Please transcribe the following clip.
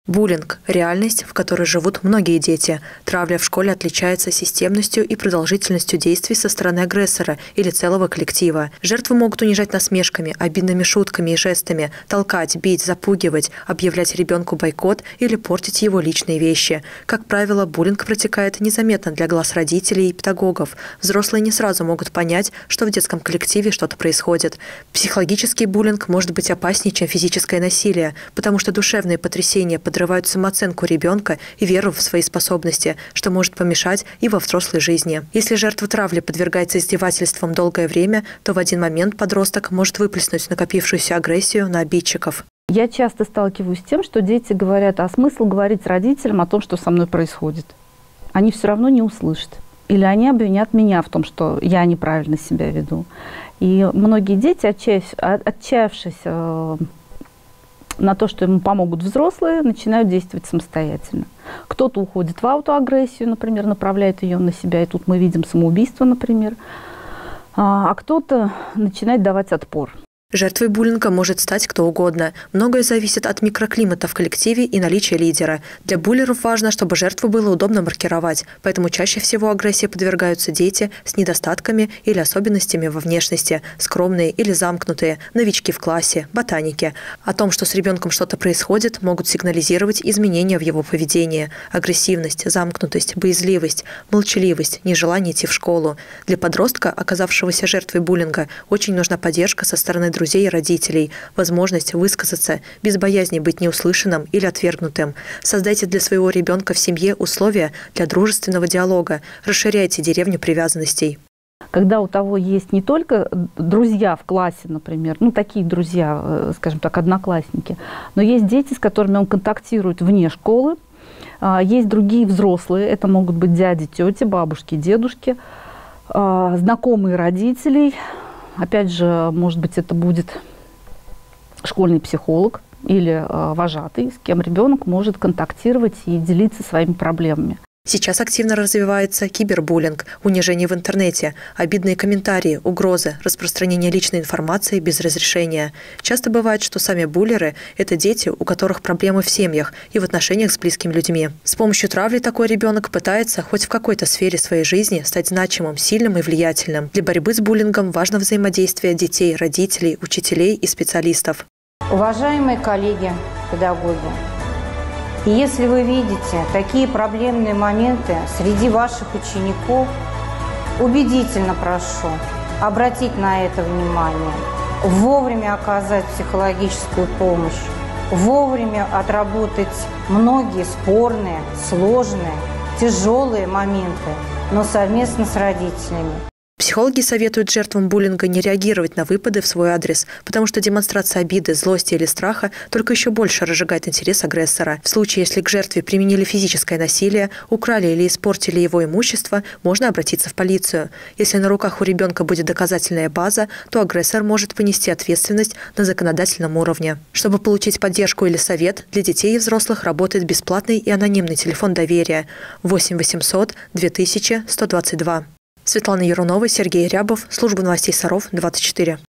Буллинг – реальность, в которой живут многие дети. Травля в школе отличается системностью и продолжительностью действий со стороны агрессора или целого коллектива. Жертвы могут унижать насмешками, обидными шутками и жестами, толкать, бить, запугивать, объявлять ребенку бойкот или портить его личные вещи. Как правило, буллинг протекает незаметно для глаз родителей и педагогов. Взрослые не сразу могут понять, что в детском коллективе что-то происходит. Психологический буллинг может быть опаснее, чем физическое насилие, потому что душевные потрясения подрывают самооценку ребенка и веру в свои способности, что может помешать и во взрослой жизни. Если жертва травли подвергается издевательствам долгое время, то в один момент подросток может выплеснуть накопившуюся агрессию на обидчиков. Я часто сталкиваюсь с тем, что дети говорят, а смысл говорить родителям о том, что со мной происходит? Они все равно не услышат. Или они обвинят меня в том, что я неправильно себя веду. И многие дети, отчаявшись на то, что ему помогут взрослые, начинают действовать самостоятельно. Кто-то уходит в аутоагрессию, например, направляет ее на себя, и тут мы видим самоубийство, например, а кто-то начинает давать отпор. Жертвой буллинга может стать кто угодно. Многое зависит от микроклимата в коллективе и наличия лидера. Для буллеров важно, чтобы жертву было удобно маркировать, поэтому чаще всего агрессии подвергаются дети с недостатками или особенностями во внешности, скромные или замкнутые, новички в классе, ботаники. О том, что с ребенком что-то происходит, могут сигнализировать изменения в его поведении: агрессивность, замкнутость, боязливость, молчаливость, нежелание идти в школу. Для подростка, оказавшегося жертвой буллинга, очень нужна поддержка со стороны друзей и родителей, возможность высказаться без боязни быть неуслышанным или отвергнутым. Создайте для своего ребенка в семье условия для дружественного диалога, расширяйте деревню привязанностей. Когда у того есть не только друзья в классе, например, такие друзья, скажем так, одноклассники, но есть дети, с которыми он контактирует вне школы, есть другие взрослые, это могут быть дяди, тети, бабушки, дедушки, знакомые родителей. Опять же, может быть, это будет школьный психолог или вожатый, с кем ребенок может контактировать и делиться своими проблемами. Сейчас активно развивается кибербуллинг, унижение в интернете, обидные комментарии, угрозы, распространение личной информации без разрешения. Часто бывает, что сами буллеры – это дети, у которых проблемы в семьях и в отношениях с близкими людьми. С помощью травли такой ребенок пытается хоть в какой-то сфере своей жизни стать значимым, сильным и влиятельным. Для борьбы с буллингом важно взаимодействие детей, родителей, учителей и специалистов. Уважаемые коллеги, педагоги, если вы видите такие проблемные моменты среди ваших учеников, убедительно прошу обратить на это внимание, вовремя оказать психологическую помощь, вовремя отработать многие спорные, сложные, тяжелые моменты, но совместно с родителями. Психологи советуют жертвам буллинга не реагировать на выпады в свой адрес, потому что демонстрация обиды, злости или страха только еще больше разжигает интерес агрессора. В случае, если к жертве применили физическое насилие, украли или испортили его имущество, можно обратиться в полицию. Если на руках у ребенка будет доказательная база, то агрессор может понести ответственность на законодательном уровне. Чтобы получить поддержку или совет, для детей и взрослых работает бесплатный и анонимный телефон доверия 8 800 2000 122. Светлана Ярунова, Сергей Рябов, служба новостей Саров, 24.